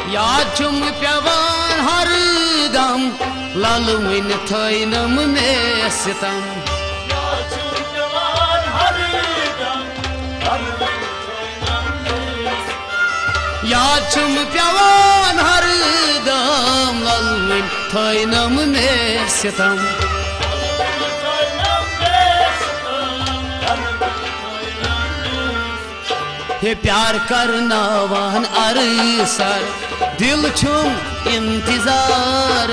याद छुम पेवान हर दम लल वन थैनम मे सितम याद छुम पेवान हर दम लल वन थैनम मे सितम हे प्यार करनावान अरसर दिल छुम इंतजार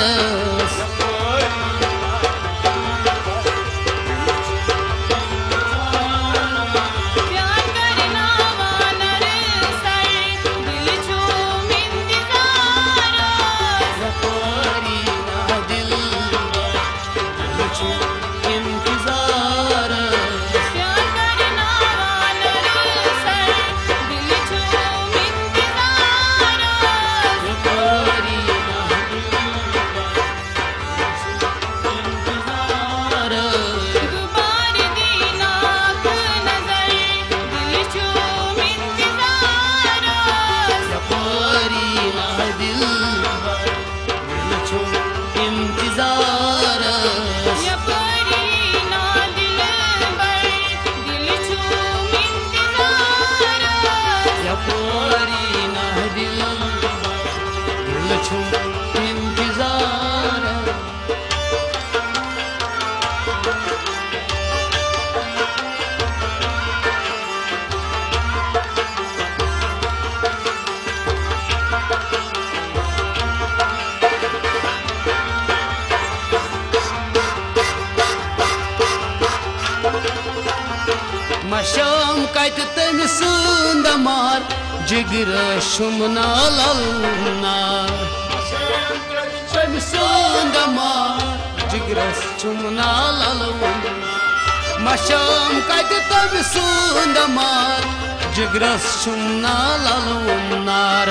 मशाम कत तम सुंदमार जिगर शुमना ललनार तम सुंदमार जिगर शुमना ललनार मशाम कत तम सुंदमार जिगर शुमना ललनार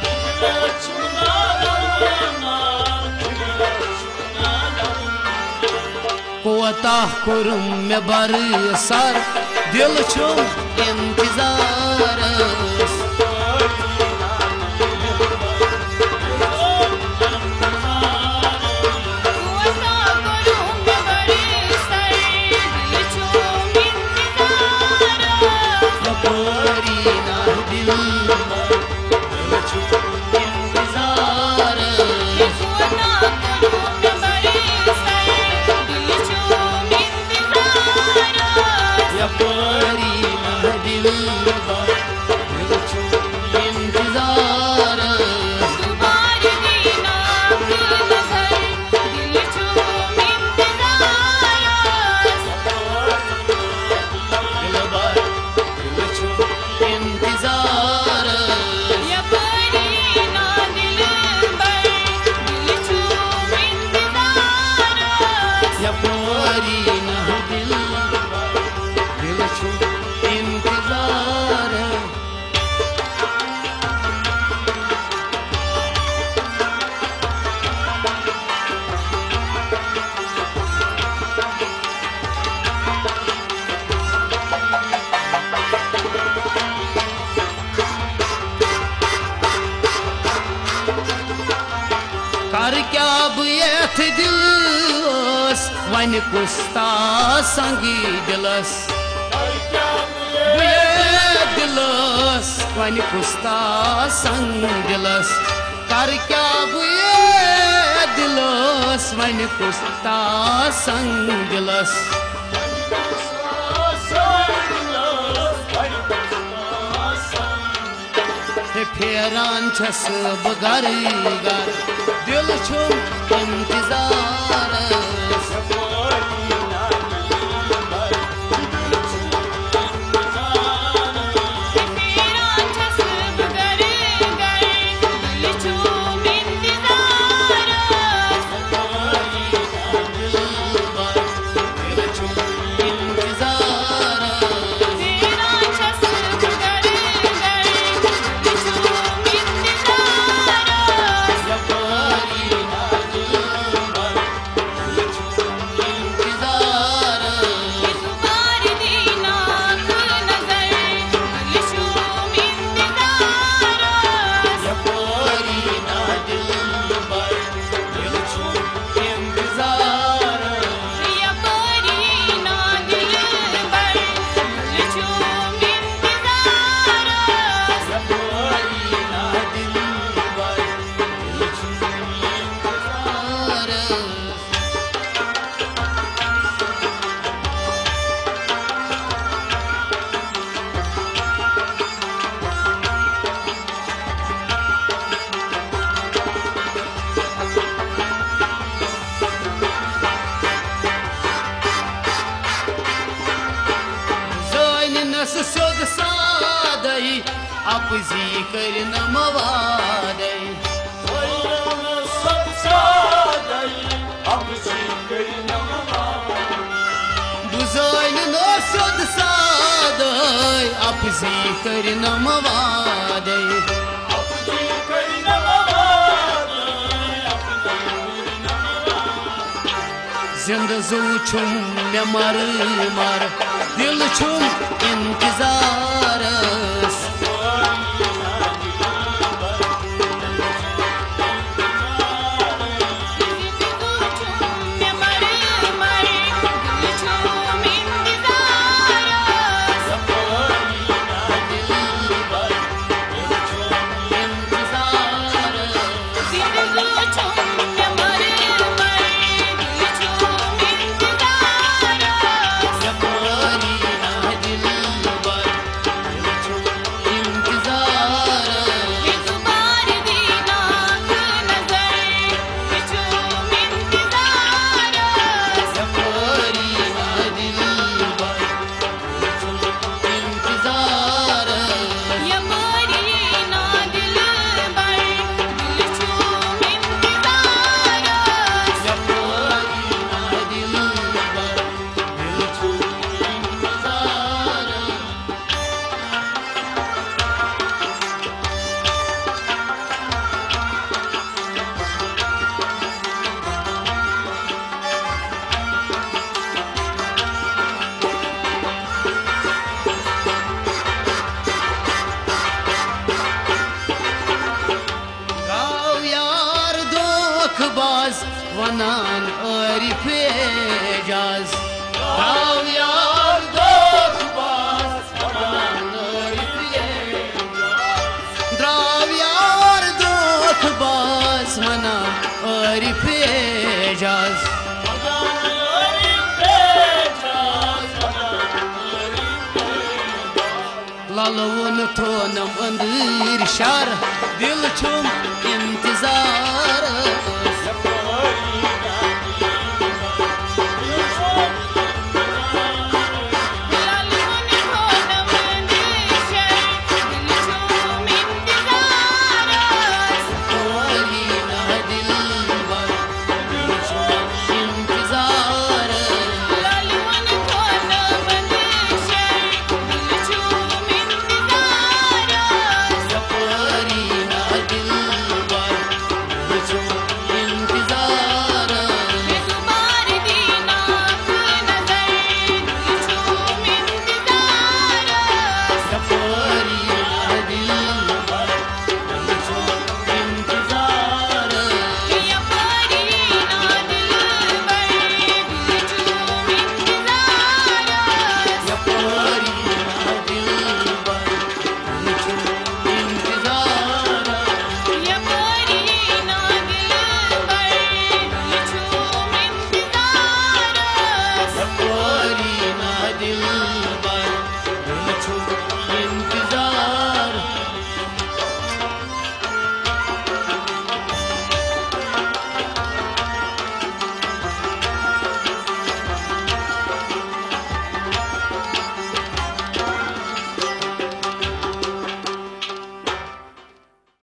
कोता कुरुम में बरसर दिल छुम इंतजार कर क्या बुयथ दिलस वन कुस्ता संगी दिलस बुयथ दिलस वन कुस्ता संग दिलस कर क्या बुयथ दिलस वन कुस्ता संग दिलस फेरान छस बगर गर दिल छुम इंतजार अपजी करनम वादे बुझाइन नो सद सादे अपजी करनम वादे जिंद जू छुम मे मर मर दिल छुम इंतजारस वनान आरिफ एजाज गाव यार दोखबाज वनान आरिफ एजाज द्राव यार दोखबाज वनान आरिफ एजाज लालवन थोनम अंदर शर दिल छुम इंतजार